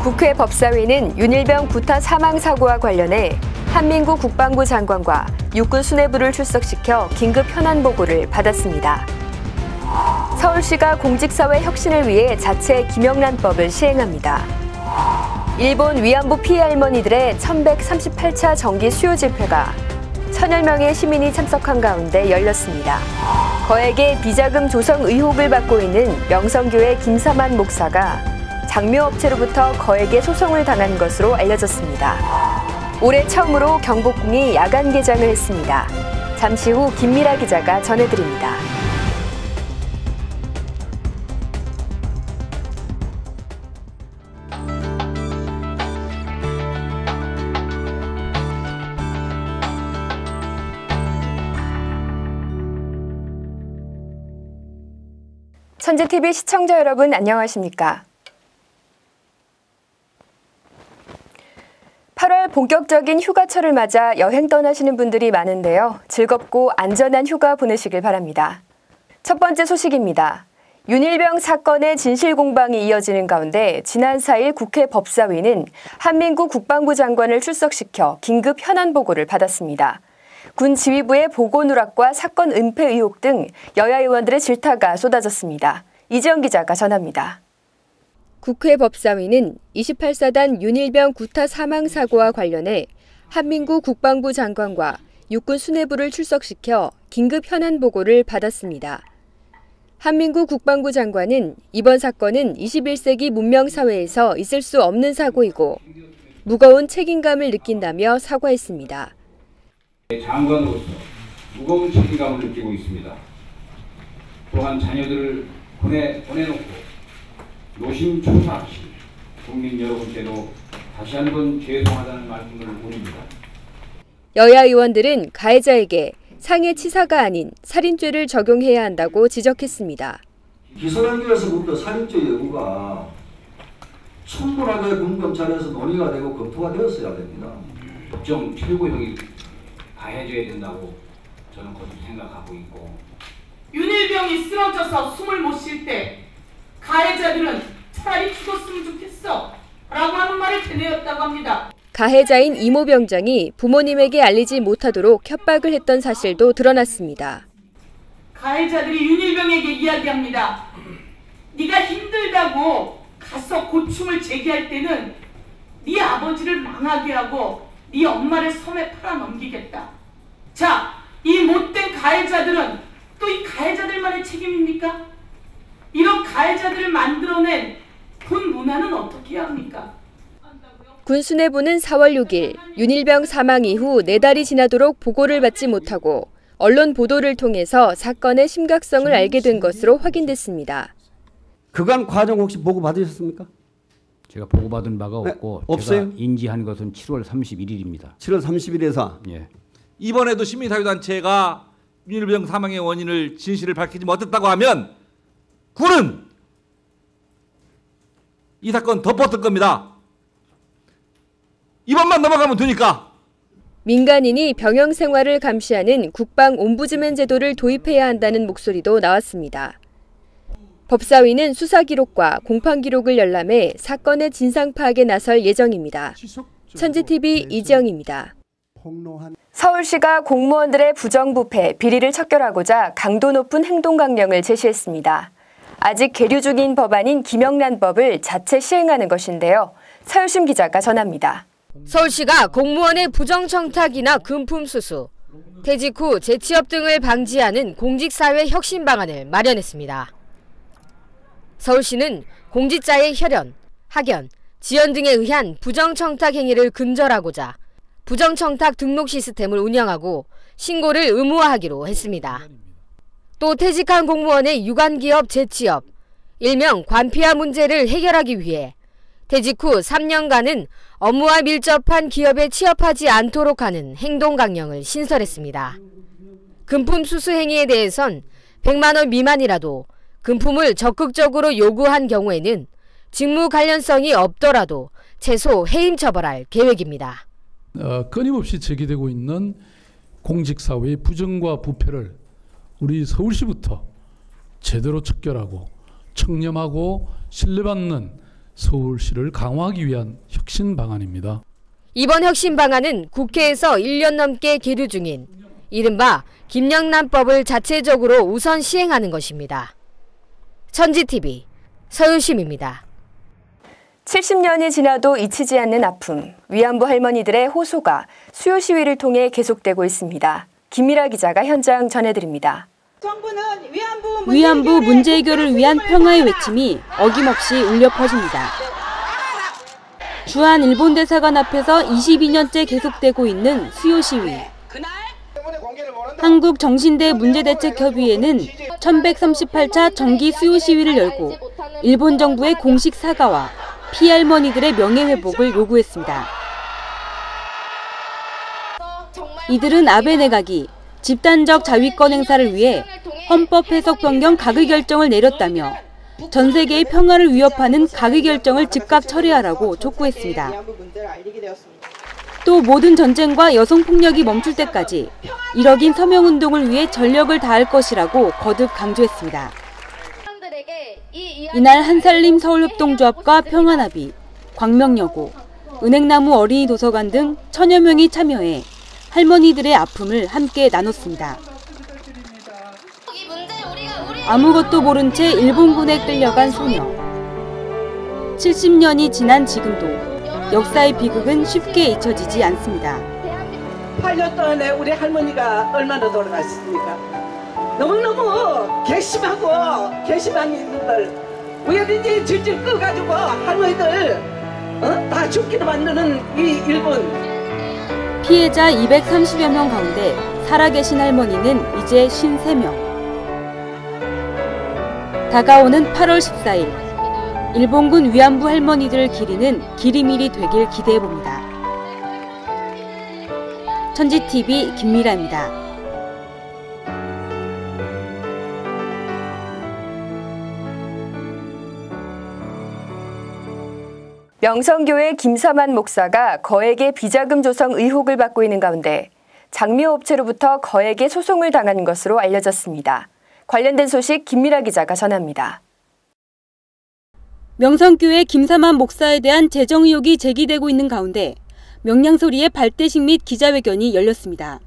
국회 법사위는 윤일병 구타 사망 사고와 관련해 한민구 국방부 장관과 육군 수뇌부를 출석시켜 긴급 현안 보고를 받았습니다. 서울시가 공직사회 혁신을 위해 자체 김영란법을 시행합니다. 일본 위안부 피해 할머니들의 1138차 정기 수요 집회가 1000여 명의 시민이 참석한 가운데 열렸습니다. 거액의 비자금 조성 의혹을 받고 있는 명성교회 김사만 목사가 장묘업체로부터 거액의 소송을 당한 것으로 알려졌습니다. 올해 처음으로 경복궁이 야간 개장을 했습니다. 잠시 후 김미라 기자가 전해드립니다. 천지TV 시청자 여러분 안녕하십니까? 8월 본격적인 휴가철을 맞아 여행 떠나시는 분들이 많은데요. 즐겁고 안전한 휴가 보내시길 바랍니다. 첫 번째 소식입니다. 윤일병 사건의 진실 공방이 이어지는 가운데 지난 4일 국회 법사위는 한민구 국방부 장관을 출석시켜 긴급 현안 보고를 받았습니다. 군 지휘부의 보고 누락과 사건 은폐 의혹 등 여야 의원들의 질타가 쏟아졌습니다. 이지영 기자가 전합니다. 국회 법사위는 28사단 윤일병 구타 사망 사고와 관련해 한민구 국방부 장관과 육군 수뇌부를 출석시켜 긴급 현안 보고를 받았습니다. 한민구 국방부 장관은 이번 사건은 21세기 문명사회에서 있을 수 없는 사고이고 무거운 책임감을 느낀다며 사과했습니다. 장관으로서 무거운 책임감을 느끼고 있습니다. 또한 자녀들을 보내놓고 노심초사하신 국민 여러분께도 다시 한번 죄송하다는 말씀을 올립니다. 여야 의원들은 가해자에게 상해치사가 아닌 살인죄를 적용해야 한다고 지적했습니다. 기소연결에서부터 살인죄 여부가 충분하게 군검찰에서 논의가 되고 검토가 되었어야 됩니다. 법정 최고형이 가해져야 된다고 저는 거듭 생각하고 있고, 윤일병이 쓰러져서 숨을 못 쉴 때 가해자들은 차라리 죽었으면 좋겠어 라고 하는 말을 되뇌었다고 합니다. 가해자인 이모 병장이 부모님에게 알리지 못하도록 협박을 했던 사실도 드러났습니다. 가해자들이 윤일병에게 이야기합니다. 네가 힘들다고 가서 고충을 제기할 때는 네 아버지를 망하게 하고 네 엄마를 섬에 팔아넘기겠다. 자, 이 못된 가해자들은 또 이 가해자들만의 책임입니까? 이런 가해자들을 만들어낸 군 문화는 어떻게 해야 합니까? 군 수뇌부는 4월 6일 윤일병 사망 이후 4달이 지나도록 보고를 받지 못하고 언론 보도를 통해서 사건의 심각성을 알게 된 것으로 확인됐습니다. 그간 과정 혹시 보고 받으셨습니까? 제가 보고받은 바가 없고 없어요? 제가 인지한 것은 7월 31일입니다. 7월 30일에서 예. 이번에도 시민사회단체가 윤일병 사망의 원인을 진실을 밝히지 못했다고 하면 군은 이 사건 덮었을 겁니다. 이번만 넘어가면 되니까. 민간인이 병영 생활을 감시하는 국방 옴부즈맨 제도를 도입해야 한다는 목소리도 나왔습니다. 법사위는 수사 기록과 공판 기록을 열람해 사건의 진상 파악에 나설 예정입니다. 천지TV 이지영입니다. 서울시가 공무원들의 부정부패, 비리를 척결하고자 강도 높은 행동강령을 제시했습니다. 아직 계류 중인 법안인 김영란법을 자체 시행하는 것인데요. 서유심 기자가 전합니다. 서울시가 공무원의 부정청탁이나 금품수수, 퇴직 후 재취업 등을 방지하는 공직사회 혁신 방안을 마련했습니다. 서울시는 공직자의 혈연, 학연, 지연 등에 의한 부정청탁 행위를 근절하고자 부정청탁 등록 시스템을 운영하고 신고를 의무화하기로 했습니다. 또 퇴직한 공무원의 유관기업 재취업, 일명 관피아 문제를 해결하기 위해 퇴직 후 3년간은 업무와 밀접한 기업에 취업하지 않도록 하는 행동강령을 신설했습니다. 금품 수수 행위에 대해선 100만 원 미만이라도 금품을 적극적으로 요구한 경우에는 직무 관련성이 없더라도 최소 해임 처벌할 계획입니다. 끊임없이 제기되고 있는 공직사회의 부정과 부패를 우리 서울시부터 제대로 척결하고 청렴하고 신뢰받는 서울시를 강화하기 위한 혁신 방안입니다. 이번 혁신 방안은 국회에서 1년 넘게 계류 중인 이른바 김영란법을 자체적으로 우선 시행하는 것입니다. 천지TV 서유심입니다. 70년이 지나도 잊히지 않는 아픔, 위안부 할머니들의 호소가 수요 시위를 통해 계속되고 있습니다. 김미라 기자가 현장 전해드립니다. 위안부 문제 해결을 위한 평화의 외침이 어김없이 울려 퍼집니다. 주한 일본 대사관 앞에서 22년째 계속되고 있는 수요 시위. 한국정신대 문제대책협의회는 1138차 정기 수요 시위를 열고 일본 정부의 공식 사과와 피할머니들의 명예회복을 요구했습니다. 이들은 아베 내각이 집단적 자위권 행사를 위해 헌법 해석 변경 가결 결정을 내렸다며 전 세계의 평화를 위협하는 가결 결정을 즉각 처리하라고 촉구했습니다. 또 모든 전쟁과 여성폭력이 멈출 때까지 이뤄긴 서명운동을 위해 전력을 다할 것이라고 거듭 강조했습니다. 이날 한살림 서울협동조합과 평화나비, 광명여고, 은행나무 어린이 도서관 등 천여 명이 참여해 할머니들의 아픔을 함께 나눴습니다. 아무것도 모른 채 일본군에 끌려간 소녀. 70년이 지난 지금도 역사의 비극은 쉽게 잊혀지지 않습니다. 8년 동안에 우리 할머니가 얼마나 돌아가셨습니까? 너무너무 괘씸한 일들 우연히 질질 끌어가지고 할머니들 다 죽기로 만드는 이 일본. 피해자 230여 명 가운데 살아계신 할머니는 이제 53명. 다가오는 8월 14일 일본군 위안부 할머니들을 기리는 기리밀이 되길 기대해봅니다. 천지TV 김미라입니다. 명성교회 김사만 목사가 거액의 비자금 조성 의혹을 받고 있는 가운데 장미업체로부터 거액의 소송을 당한 것으로 알려졌습니다. 관련된 소식 김미라 기자가 전합니다. 명성교회 김사만 목사에 대한 재정 의혹이 제기되고 있는 가운데 명량소리의 발대식 및 기자회견이 열렸습니다.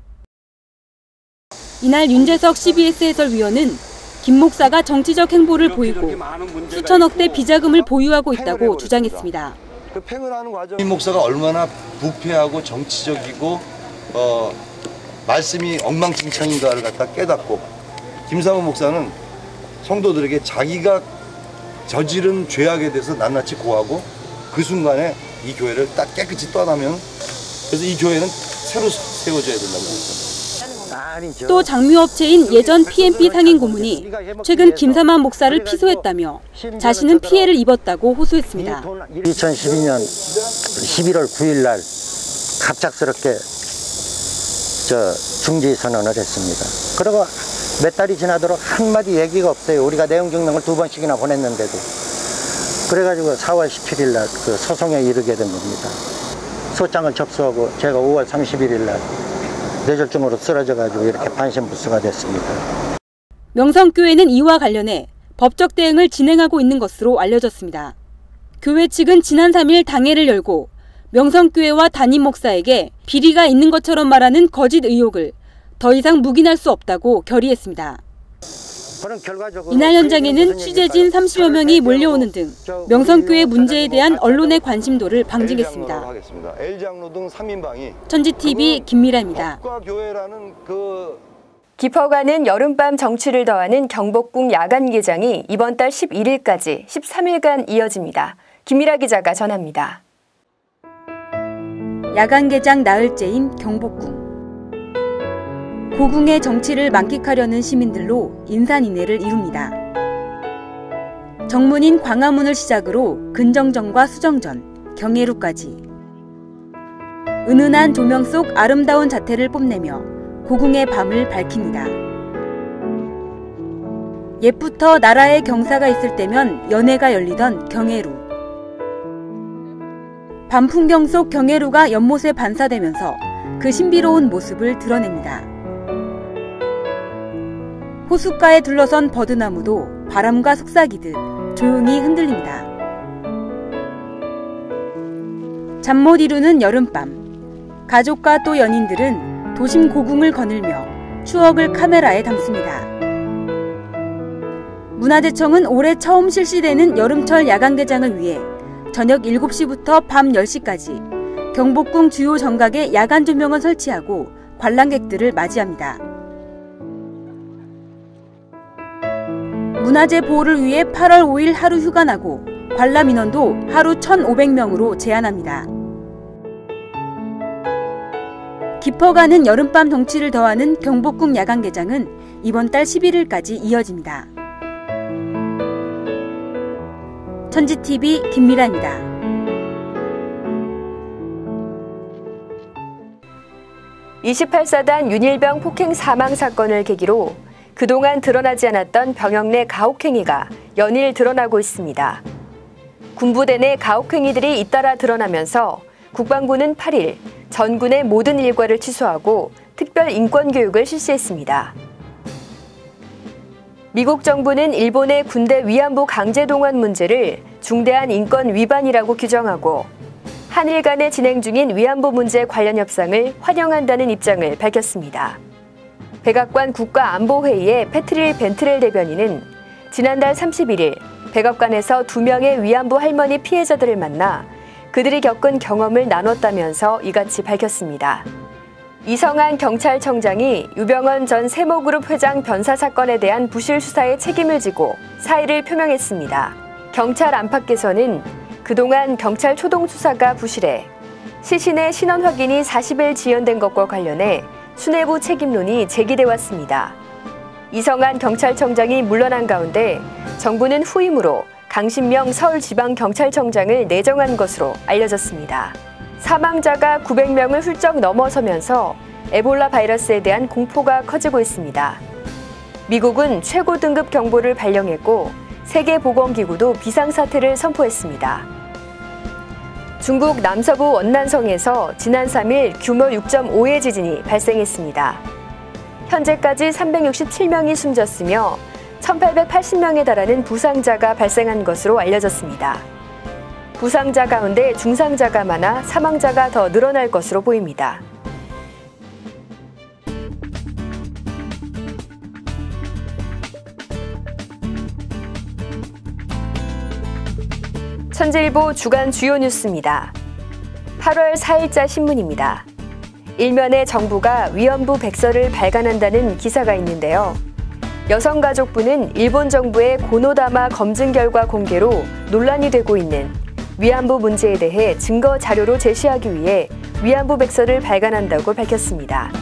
이날 윤재석 CBS 해설위원은 김 목사가 정치적 행보를 보이고 수천억대 비자금을 보유하고 있다고 주장했습니다. 김 목사가 얼마나 부패하고 정치적이고 말씀이 엉망진창인가를 갖다 깨닫고 김사만 목사는 성도들에게 자기가 저지른 죄악에 대해서 낱낱이 고하고 그 순간에 이 교회를 딱 깨끗이 떠나면 그래서 이 교회는 새로 세워져야 된다고 생각합니다. 또 장미업체인 예전 PMP 상임 고문이 최근 김사만 목사를 피소했다며 자신은 피해를 입었다고 호소했습니다. 2012년 11월 9일 날 갑작스럽게 중지 선언을 했습니다. 그리고 몇 달이 지나도록 한마디 얘기가 없어요. 우리가 내용 증명을 2번씩이나 보냈는데도. 그래가지고 4월 17일 날 그 소송에 이르게 된 겁니다. 소장을 접수하고 제가 5월 31일 날 뇌졸중으로 쓰러져가지고 이렇게 반신불수가 됐습니다. 명성교회는 이와 관련해 법적 대응을 진행하고 있는 것으로 알려졌습니다. 교회 측은 지난 3일 당회를 열고 명성교회와 담임 목사에게 비리가 있는 것처럼 말하는 거짓 의혹을 더 이상 묵인할 수 없다고 결의했습니다. 이날 현장에는 취재진 30여 명이 몰려오는 등 명성교회 문제에 대한 언론의 관심도를 방증했습니다. 천지TV 김미라입니다. 깊어가는 여름밤 정취를 더하는 경복궁 야간 개장이 이번 달 11일까지 13일간 이어집니다. 김미라 기자가 전합니다. 야간 개장 나흘째인 경복궁. 고궁의 정취를 만끽하려는 시민들로 인산인해를 이룹니다. 정문인 광화문을 시작으로 근정전과 수정전, 경회루까지 은은한 조명 속 아름다운 자태를 뽐내며 고궁의 밤을 밝힙니다. 옛부터 나라의 경사가 있을 때면 연회가 열리던 경회루. 밤 풍경 속 경회루가 연못에 반사되면서 그 신비로운 모습을 드러냅니다. 호숫가에 둘러선 버드나무도 바람과 속삭이듯 조용히 흔들립니다. 잠 못 이루는 여름밤. 가족과 또 연인들은 도심 고궁을 거닐며 추억을 카메라에 담습니다. 문화재청은 올해 처음 실시되는 여름철 야간 개장을 위해 저녁 7시부터 밤 10시까지 경복궁 주요 정각에 야간 조명을 설치하고 관람객들을 맞이합니다. 문화재 보호를 위해 8월 5일 하루 휴가 나고 관람 인원도 하루 1,500명으로 제한합니다. 깊어가는 여름밤 덩치를 더하는 경복궁 야간 개장은 이번 달 11일까지 이어집니다. 천지TV 김미라입니다. (28사단) 윤일병 폭행 사망 사건을 계기로 그동안 드러나지 않았던 병역 내 가혹행위가 연일 드러나고 있습니다. 군부대 내 가혹행위들이 잇따라 드러나면서 국방부는 8일 전군의 모든 일과를 취소하고 특별 인권교육을 실시했습니다. 미국 정부는 일본의 군대 위안부 강제 동원 문제를 중대한 인권 위반이라고 규정하고 한일 간에 진행 중인 위안부 문제 관련 협상을 환영한다는 입장을 밝혔습니다. 백악관 국가안보회의의 패트릴 벤트렐 대변인은 지난달 31일 백악관에서 2명의 위안부 할머니 피해자들을 만나 그들이 겪은 경험을 나눴다면서 이같이 밝혔습니다. 이성한 경찰청장이 유병언 전 세모그룹 회장 변사 사건에 대한 부실 수사에 책임을 지고 사의를 표명했습니다. 경찰 안팎에서는 그동안 경찰 초동 수사가 부실해 시신의 신원 확인이 40일 지연된 것과 관련해 수뇌부 책임론이 제기돼 왔습니다. 이성한 경찰청장이 물러난 가운데 정부는 후임으로 강신명 서울지방경찰청장을 내정한 것으로 알려졌습니다. 사망자가 900명을 훌쩍 넘어서면서 에볼라 바이러스에 대한 공포가 커지고 있습니다. 미국은 최고 등급 경보를 발령했고 세계보건기구도 비상사태를 선포했습니다. 중국 남서부 원난성에서 지난 3일 규모 6.5의 지진이 발생했습니다. 현재까지 367명이 숨졌으며 1,880명에 달하는 부상자가 발생한 것으로 알려졌습니다. 부상자 가운데 중상자가 많아 사망자가 더 늘어날 것으로 보입니다. 천재일보 주간 주요 뉴스입니다. 8월 4일자 신문입니다. 일면에 정부가 위안부 백서를 발간한다는 기사가 있는데요. 여성가족부는 일본 정부의 고노다마 검증 결과 공개로 논란이 되고 있는 위안부 문제에 대해 증거 자료로 제시하기 위해 위안부 백서를 발간한다고 밝혔습니다.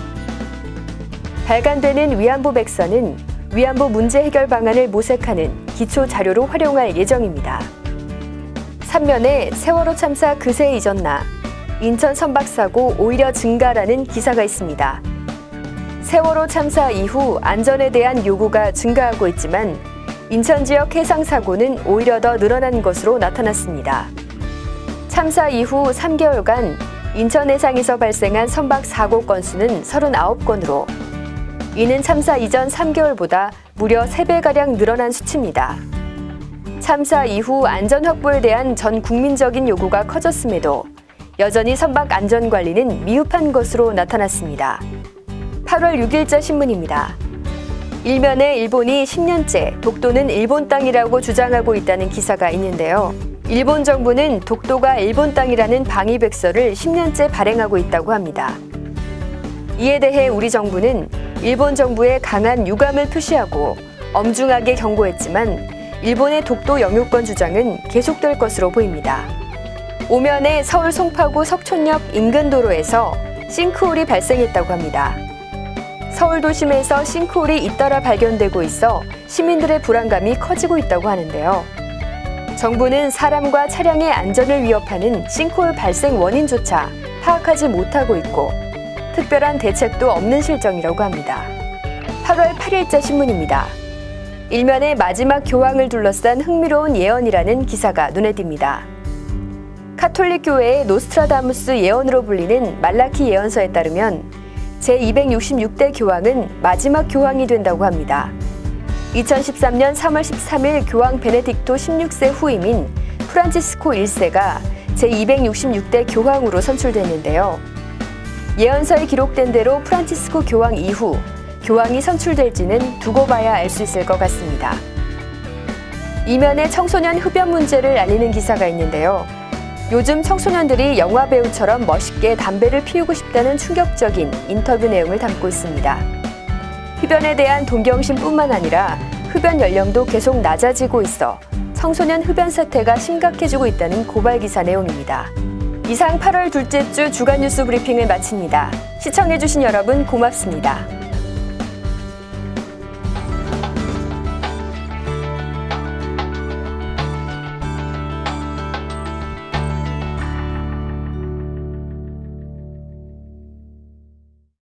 발간되는 위안부 백서는 위안부 문제 해결 방안을 모색하는 기초 자료로 활용할 예정입니다. 3면에 세월호 참사 그새 잊었나, 인천 선박사고 오히려 증가라는 기사가 있습니다. 세월호 참사 이후 안전에 대한 요구가 증가하고 있지만 인천 지역 해상 사고는 오히려 더 늘어난 것으로 나타났습니다. 참사 이후 3개월간 인천 해상에서 발생한 선박 사고 건수는 39건으로 이는 참사 이전 3개월보다 무려 3배가량 늘어난 수치입니다. 참사 이후 안전 확보에 대한 전 국민적인 요구가 커졌음에도 여전히 선박 안전관리는 미흡한 것으로 나타났습니다. 8월 6일자 신문입니다. 일면에 일본이 10년째 독도는 일본 땅이라고 주장하고 있다는 기사가 있는데요. 일본 정부는 독도가 일본 땅이라는 방위백서를 10년째 발행하고 있다고 합니다. 이에 대해 우리 정부는 일본 정부에 강한 유감을 표시하고 엄중하게 경고했지만 일본의 독도 영유권 주장은 계속될 것으로 보입니다. 오면에 서울 송파구 석촌역 인근 도로에서 싱크홀이 발생했다고 합니다. 서울 도심에서 싱크홀이 잇따라 발견되고 있어 시민들의 불안감이 커지고 있다고 하는데요. 정부는 사람과 차량의 안전을 위협하는 싱크홀 발생 원인조차 파악하지 못하고 있고 특별한 대책도 없는 실정이라고 합니다. 8월 8일자 신문입니다. 일면의 마지막 교황을 둘러싼 흥미로운 예언이라는 기사가 눈에 띕니다. 카톨릭 교회의 노스트라다무스 예언으로 불리는 말라키 예언서에 따르면 제266대 교황은 마지막 교황이 된다고 합니다. 2013년 3월 13일 교황 베네딕토 16세 후임인 프란치스코 1세가 제266대 교황으로 선출됐는데요. 예언서에 기록된 대로 프란치스코 교황 이후 교황이 선출될지는 두고 봐야 알 수 있을 것 같습니다. 이면에 청소년 흡연 문제를 알리는 기사가 있는데요. 요즘 청소년들이 영화 배우처럼 멋있게 담배를 피우고 싶다는 충격적인 인터뷰 내용을 담고 있습니다. 흡연에 대한 동경심뿐만 아니라 흡연 연령도 계속 낮아지고 있어 청소년 흡연 사태가 심각해지고 있다는 고발 기사 내용입니다. 이상 8월 둘째 주 주간 뉴스 브리핑을 마칩니다. 시청해주신 여러분 고맙습니다.